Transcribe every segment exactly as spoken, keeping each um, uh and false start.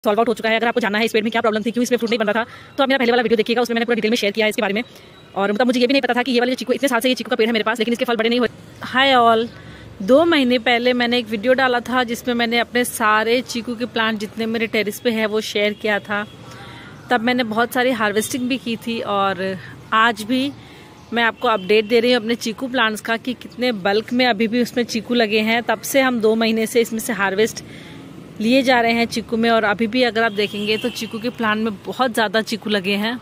Solve out हो चुका है। अगर आपको जानना है इस पेड़ में क्या प्रॉब्लम थी, क्यों इसमें फ्रूट नहीं बन रहा था, तो आप मेरा पहले वाला वीडियो देखिएगा, उसमें मैंने पूरा डिटेल में शेयर किया है इसके बारे में। और मतलब मुझे ये भी नहीं पता था कि ये वाले चीकू, इतने साल से ये चीकू का पेड़ है मेरे पास, लेकिन इसके फल बड़े नहीं हुए। हाय ऑल, दो महीने पहले मैंने एक वीडियो डाला था जिसमें मैंने अपने सारे चीकू के प्लांट जितने मेरे टेरेस पे है वो शेयर किया था। तब मैंने बहुत सारी हार्वेस्टिंग भी की थी और आज भी मैं आपको अपडेट दे रही हूँ अपने चीकू प्लांट्स का कि कितने बल्क में अभी भी उसमें चीकू लगे हैं। तब से हम दो महीने से इसमें से हार्वेस्ट लिए जा रहे हैं चीकू में, और अभी भी अगर आप देखेंगे तो चीकू के प्लांट में बहुत ज़्यादा चीकू लगे हैं।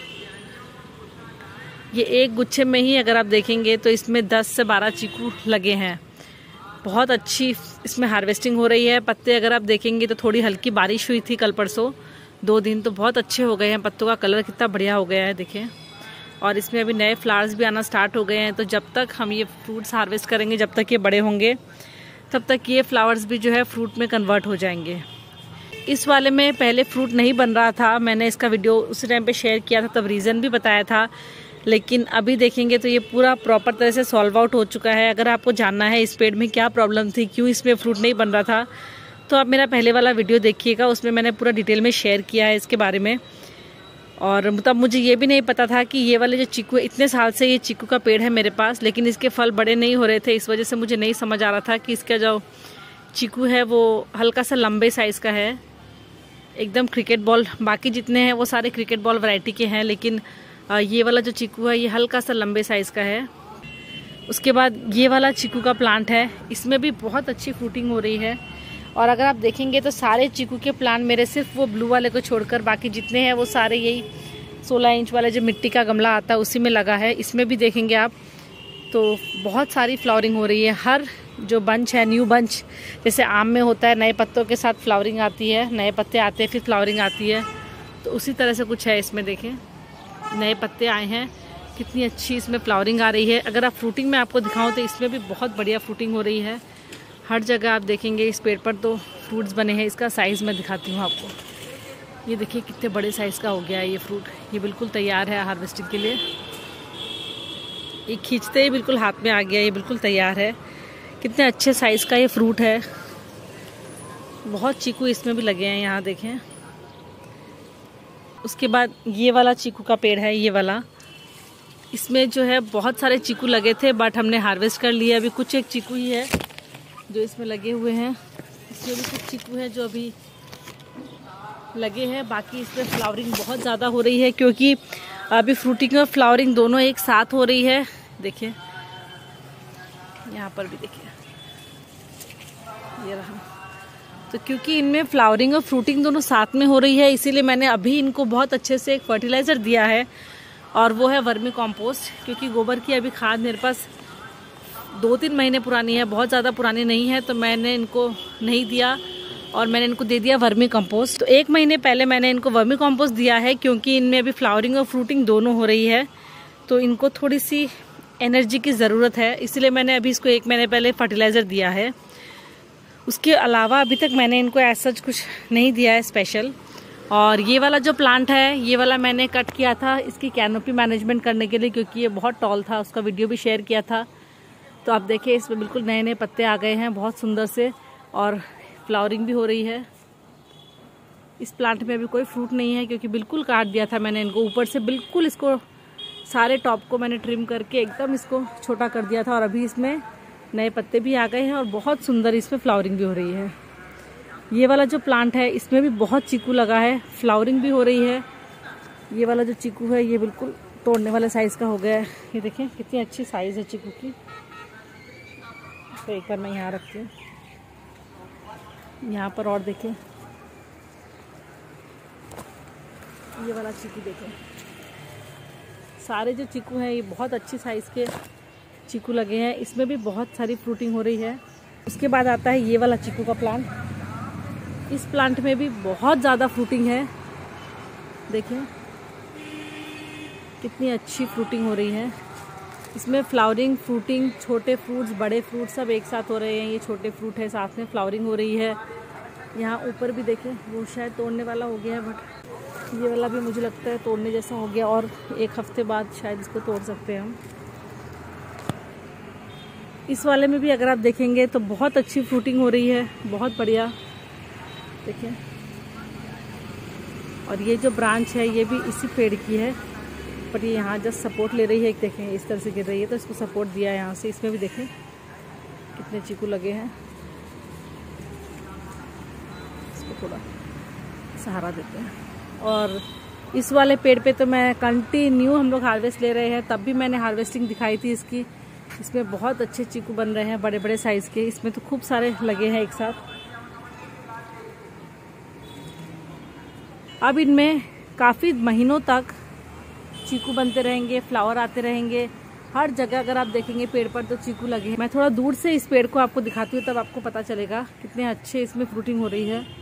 ये एक गुच्छे में ही अगर आप देखेंगे तो इसमें दस से बारह चीकू लगे हैं। बहुत अच्छी इसमें हार्वेस्टिंग हो रही है। पत्ते अगर आप देखेंगे तो थोड़ी हल्की बारिश हुई थी कल परसों, दो दिन तो बहुत अच्छे हो गए हैं। पत्तों का कलर कितना बढ़िया हो गया है देखिए। और इसमें अभी नए फ्लावर्स भी आना स्टार्ट हो गए हैं। तो जब तक हम ये फ्रूट्स हार्वेस्ट करेंगे, जब तक ये बड़े होंगे, तब तक ये फ्लावर्स भी जो है फ्रूट में कन्वर्ट हो जाएंगे। इस वाले में पहले फ्रूट नहीं बन रहा था, मैंने इसका वीडियो उस टाइम पे शेयर किया था, तब रीज़न भी बताया था। लेकिन अभी देखेंगे तो ये पूरा प्रॉपर तरह से सॉल्व आउट हो चुका है। अगर आपको जानना है इस पेड़ में क्या प्रॉब्लम थी, क्यों इसमें फ्रूट नहीं बन रहा था, तो आप मेरा पहले वाला वीडियो देखिएगा, उसमें मैंने पूरा डिटेल में शेयर किया है इसके बारे में। और तब मुझे ये भी नहीं पता था कि ये वाले जो चीकू है, इतने साल से ये चीकू का पेड़ है मेरे पास, लेकिन इसके फल बड़े नहीं हो रहे थे। इस वजह से मुझे नहीं समझ आ रहा था कि इसका जो चीकू है वो हल्का सा लंबे साइज़ का है, एकदम क्रिकेट बॉल। बाकी जितने हैं वो सारे क्रिकेट बॉल वैरायटी के हैं, लेकिन ये वाला जो चीकू है ये हल्का सा लंबे साइज़ का है। उसके बाद ये वाला चीकू का प्लांट है, इसमें भी बहुत अच्छी फ्रूटिंग हो रही है। और अगर आप देखेंगे तो सारे चीकू के प्लांट मेरे सिर्फ वो ब्लू वाले को छोड़कर बाकी जितने हैं वो सारे यही सोलह इंच वाला जो मिट्टी का गमला आता है उसी में लगा है। इसमें भी देखेंगे आप तो बहुत सारी फ्लावरिंग हो रही है। हर जो बंच है, न्यू बंच, जैसे आम में होता है नए पत्तों के साथ फ्लावरिंग आती है, नए पत्ते आते हैं फिर फ्लावरिंग आती है, तो उसी तरह से कुछ है इसमें। देखें नए पत्ते आए हैं, कितनी अच्छी इसमें फ्लावरिंग आ रही है। अगर आप फ्रूटिंग में आपको दिखाऊं तो इसमें भी बहुत बढ़िया फ्रूटिंग हो रही है। हर जगह आप देखेंगे इस पेड़ पर तो फ्रूट्स बने हैं। इसका साइज़ मैं दिखाती हूँ आपको। ये देखिए कितने बड़े साइज़ का हो गया है ये फ्रूट। ये बिल्कुल तैयार है हार्वेस्टिंग के लिए। ये खींचते ही बिल्कुल हाथ में आ गया, ये बिल्कुल तैयार है। कितने अच्छे साइज़ का ये फ्रूट है। बहुत चीकू इसमें भी लगे हैं, यहाँ देखें। उसके बाद ये वाला चीकू का पेड़ है, ये वाला, इसमें जो है बहुत सारे चीकू लगे थे बट हमने हार्वेस्ट कर लिया। अभी कुछ एक चीकू ही है जो इसमें लगे हुए हैं। इसमें भी कुछ चीकू हैं जो अभी लगे हैं। बाकी इसमें फ्लावरिंग बहुत ज़्यादा हो रही है क्योंकि अभी फ्रूटिंग और फ्लावरिंग दोनों एक साथ हो रही है। देखिए यहाँ पर भी देखिए, ये रहा। तो क्योंकि इनमें फ्लावरिंग और फ्रूटिंग दोनों साथ में हो रही है, इसीलिए मैंने अभी इनको बहुत अच्छे से एक फर्टिलाइज़र दिया है, और वो है वर्मी कॉम्पोस्ट। क्योंकि गोबर की अभी खाद मेरे पास दो तीन महीने पुरानी है, बहुत ज़्यादा पुरानी नहीं है, तो मैंने इनको नहीं दिया और मैंने इनको दे दिया वर्मी कंपोस्ट। तो एक महीने पहले मैंने इनको वर्मी कंपोस्ट दिया है क्योंकि इनमें अभी फ्लावरिंग और फ्रूटिंग दोनों हो रही है, तो इनको थोड़ी सी एनर्जी की ज़रूरत है, इसलिए मैंने अभी इसको एक महीने पहले फर्टिलाइज़र दिया है। उसके अलावा अभी तक मैंने इनको ऐसा कुछ नहीं दिया है स्पेशल। और ये वाला जो प्लांट है, ये वाला मैंने कट किया था इसकी कैनोपी मैनेजमेंट करने के लिए, क्योंकि ये बहुत टॉल था। उसका वीडियो भी शेयर किया था। तो आप देखिए इसमें बिल्कुल नए नए पत्ते आ गए हैं, बहुत सुंदर से, और फ्लावरिंग भी हो रही है। इस प्लांट में अभी कोई फ्रूट नहीं है क्योंकि बिल्कुल काट दिया था मैंने इनको ऊपर से, बिल्कुल इसको सारे टॉप को मैंने ट्रिम करके एकदम इसको छोटा कर दिया था। और अभी इसमें नए पत्ते भी आ गए हैं और बहुत सुंदर इसमें फ्लावरिंग भी हो रही है। ये वाला जो प्लांट है इसमें भी बहुत चीकू लगा है, फ्लावरिंग भी हो रही है। ये वाला जो चीकू है ये बिल्कुल तोड़ने वाले साइज़ का हो गया है। ये देखें कितनी अच्छी साइज़ है चीकू की। तो एक बार मैं यहाँ रखती हूँ, यहाँ पर और देखें ये वाला चीकू देखें। सारे जो चीकू हैं ये बहुत अच्छी साइज़ के चीकू लगे हैं। इसमें भी बहुत सारी फ्रूटिंग हो रही है। उसके बाद आता है ये वाला चीकू का प्लांट। इस प्लांट में भी बहुत ज़्यादा फ्रूटिंग है। देखिए कितनी अच्छी फ्रूटिंग हो रही है। इसमें फ्लावरिंग, फ्रूटिंग, छोटे फ्रूट्स, बड़े फ्रूट सब एक साथ हो रहे हैं। ये छोटे फ्रूट है, साथ में फ्लावरिंग हो रही है। यहाँ ऊपर भी देखें, वो शायद तोड़ने वाला हो गया है, बट ये वाला भी मुझे लगता है तोड़ने जैसा हो गया, और एक हफ्ते बाद शायद इसको तोड़ सकते हैं हम। इस वाले में भी अगर आप देखेंगे तो बहुत अच्छी फ्रूटिंग हो रही है, बहुत बढ़िया। देखिए और ये जो ब्रांच है ये भी इसी पेड़ की है, पर ये यहाँ जस्ट सपोर्ट ले रही है। एक देखें इस तरह से गिर रही है, तो इसको सपोर्ट दिया है यहाँ से। इसमें भी देखें कितने चीकू लगे हैं, इसको थोड़ा सहारा देते हैं। और इस वाले पेड़ पे तो मैं कंटिन्यू हम लोग हार्वेस्ट ले रहे हैं, तब भी मैंने हार्वेस्टिंग दिखाई थी इसकी। इसमें बहुत अच्छे चीकू बन रहे हैं, बड़े बड़े साइज के। इसमें तो खूब सारे लगे हैं एक साथ। अब इनमें काफ़ी महीनों तक चीकू बनते रहेंगे, फ्लावर आते रहेंगे। हर जगह अगर आप देखेंगे पेड़ पर तो चीकू लगे हैं। मैं थोड़ा दूर से इस पेड़ को आपको दिखाती हूँ, तब आपको पता चलेगा कितने अच्छे इसमें फ्रूटिंग हो रही है।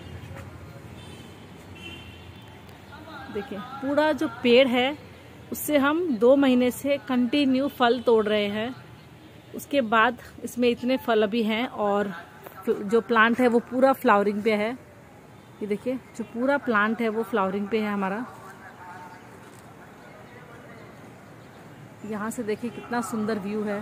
देखिए पूरा जो पेड़ है उससे हम दो महीने से कंटिन्यू फल तोड़ रहे हैं। उसके बाद इसमें इतने फल अभी हैं, और जो प्लांट है वो पूरा फ्लावरिंग पे है। ये देखिए जो पूरा प्लांट है वो फ्लावरिंग पे है हमारा। यहाँ से देखिए कितना सुंदर व्यू है।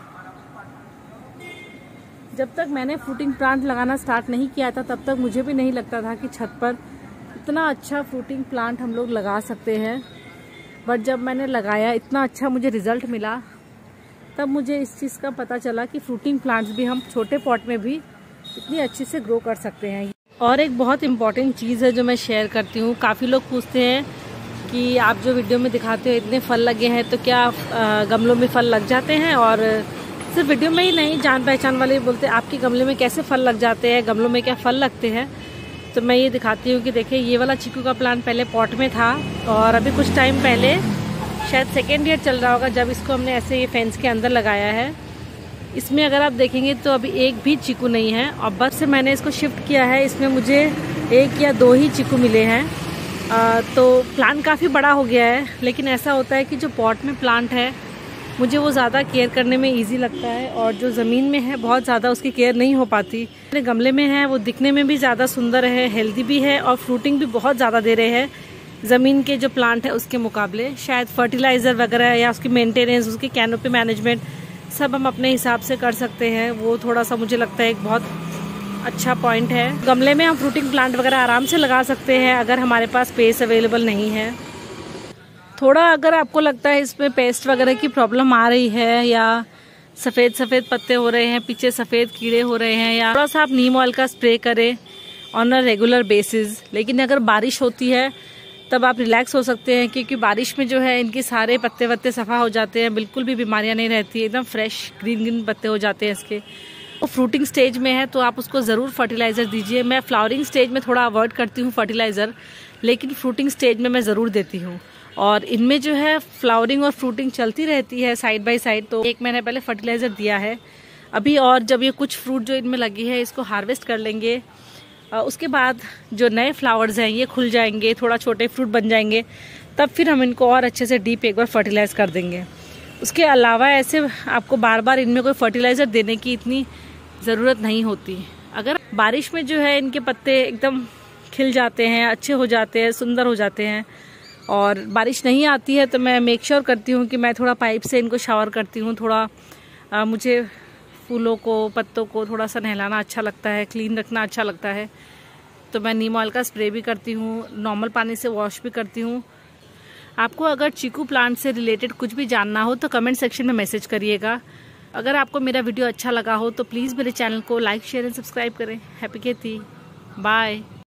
जब तक मैंने फ्रूटिंग प्लांट लगाना स्टार्ट नहीं किया था तब तक मुझे भी नहीं लगता था कि छत पर इतना अच्छा फ्रूटिंग प्लांट हम लोग लगा सकते हैं। बट जब मैंने लगाया, इतना अच्छा मुझे रिजल्ट मिला, तब मुझे इस चीज़ का पता चला कि फ्रूटिंग प्लांट्स भी हम छोटे पॉट में भी इतनी अच्छे से ग्रो कर सकते हैं। और एक बहुत इम्पॉर्टेंट चीज़ है जो मैं शेयर करती हूँ। काफ़ी लोग पूछते हैं कि आप जो वीडियो में दिखाते हो इतने फल लगे हैं तो क्या गमलों में फल लग जाते हैं? और सिर्फ वीडियो में ही नहीं, जान पहचान वाले बोलते हैं आपके गमले में कैसे फल लग जाते हैं, गमलों में क्या फल लगते हैं? तो मैं ये दिखाती हूँ कि देखिए ये वाला चीकू का प्लांट पहले पॉट में था, और अभी कुछ टाइम पहले शायद सेकेंड ईयर चल रहा होगा जब इसको हमने ऐसे ये फेंस के अंदर लगाया है। इसमें अगर आप देखेंगे तो अभी एक भी चीकू नहीं है, और बस से मैंने इसको शिफ्ट किया है। इसमें मुझे एक या दो ही चीकू मिले हैं। आ, तो प्लांट काफ़ी बड़ा हो गया है, लेकिन ऐसा होता है कि जो पॉट में प्लांट है मुझे वो ज़्यादा केयर करने में इजी लगता है, और जो ज़मीन में है बहुत ज़्यादा उसकी केयर नहीं हो पाती। मेरे गमले में है वो दिखने में भी ज़्यादा सुंदर है, हेल्दी भी है, और फ्रूटिंग भी बहुत ज़्यादा दे रहे हैं ज़मीन के जो प्लांट है उसके मुकाबले। शायद फर्टिलाइज़र वगैरह या उसकी मेंटेनेंस, उसकी कैनोपी मैनेजमेंट सब हम अपने हिसाब से कर सकते हैं। वो थोड़ा सा मुझे लगता है एक बहुत अच्छा पॉइंट है। गमले में हम फ्रूटिंग प्लांट वगैरह आराम से लगा सकते हैं अगर हमारे पास स्पेस अवेलेबल नहीं है। थोड़ा अगर आपको लगता है इसमें पेस्ट वगैरह की प्रॉब्लम आ रही है, या सफ़ेद सफ़ेद पत्ते हो रहे हैं, पीछे सफ़ेद कीड़े हो रहे हैं, या थोड़ा सा आप नीम ऑयल का स्प्रे करें ऑन अ रेगुलर बेसिस। लेकिन अगर बारिश होती है तब आप रिलैक्स हो सकते हैं, क्योंकि बारिश में जो है इनके सारे पत्ते वत्ते सफ़ा हो जाते हैं, बिल्कुल भी बीमारियां नहीं रहती, एकदम फ्रेश ग्रीन ग्रीन पत्ते हो जाते हैं इसके। वो फ्रूटिंग स्टेज में है तो आप उसको ज़रूर फर्टिलाइज़र दीजिए। मैं फ्लावरिंग स्टेज में थोड़ा अवॉइड करती हूँ फर्टिलाइज़र, लेकिन फ्रूटिंग स्टेज में मैं ज़रूर देती हूँ। और इनमें जो है फ्लावरिंग और फ्रूटिंग चलती रहती है साइड बाय साइड। तो एक महीने पहले फर्टिलाइज़र दिया है अभी, और जब ये कुछ फ्रूट जो इनमें लगी है इसको हार्वेस्ट कर लेंगे, उसके बाद जो नए फ्लावर्स हैं ये खुल जाएंगे, थोड़ा छोटे फ्रूट बन जाएंगे, तब फिर हम इनको और अच्छे से डीप एक बार फर्टिलाइज़ कर देंगे। उसके अलावा ऐसे आपको बार बार इनमें कोई फर्टिलाइज़र देने की इतनी ज़रूरत नहीं होती। अगर बारिश में जो है इनके पत्ते एकदम खिल जाते हैं, अच्छे हो जाते हैं, सुंदर हो जाते हैं, और बारिश नहीं आती है तो मैं मेक श्योर करती हूँ कि मैं थोड़ा पाइप से इनको शावर करती हूँ। थोड़ा आ, मुझे फूलों को, पत्तों को थोड़ा सा नहलाना अच्छा लगता है, क्लीन रखना अच्छा लगता है, तो मैं नीम ऑयल का स्प्रे भी करती हूँ, नॉर्मल पानी से वॉश भी करती हूँ। आपको अगर चीकू प्लांट से रिलेटेड कुछ भी जानना हो तो कमेंट सेक्शन में मैसेज करिएगा। अगर आपको मेरा वीडियो अच्छा लगा हो तो प्लीज़ मेरे चैनल को लाइक, शेयर एंड सब्सक्राइब करें। हैप्पी खेती, बाय।